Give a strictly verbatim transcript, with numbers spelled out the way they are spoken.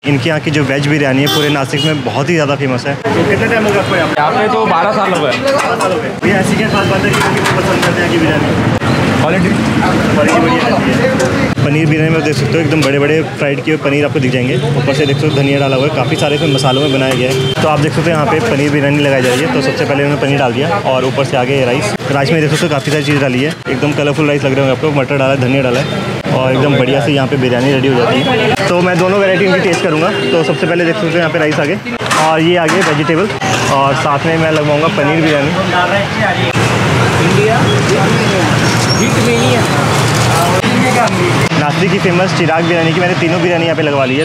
इनके यहाँ की जो वेज बिरयानी है पूरे नासिक में बहुत ही ज़्यादा फेमस है। तो कितना टाइम हो गया आपको यहाँ पे? यहाँ पे तो बारह साल हो गए। बारह साल हो गए। भैया ऐसी क्या खास बात है कि लोग पसंद करते हैं कि बिरयानी? क्वालिटी क्वालिटी बढ़िया है। पनीर बिरयानी में देख सकते हो एकदम बड़े बड़े फ्राइड किए हुए पनीर आपको दिख जाएंगे। ऊपर से देख सकते हो धनिया डाला हुआ है, काफ़ी सारे इसमें मसालों में बनाया गया है। तो आप देख सकते हो यहाँ पे पनीर बिरयानी लगाई जा रही है। तो सबसे पहले उन्होंने पनीर डाल दिया और ऊपर से आगे राइस राइस में देख सकते हो काफ़ी सारी चीज़ डाली है। एकदम कलरफुल राइस लग रहे होंगे आपको। मटर डाला है, धनिया डाला है और एकदम बढ़िया से यहाँ पे बिरयानी रेडी हो जाती है। तो मैं दोनों वैरायटी इनकी टेस्ट करूँगा। तो सबसे पहले देख सकते हो यहाँ पे राइस आगे और ये आगे वेजिटेबल और साथ में मैं लगवाऊँगा पनीर बिरयानी। नासिक की फेमस चिराग बिरयानी की मैंने तीनों बिरयानी यहाँ पे लगवा ली है।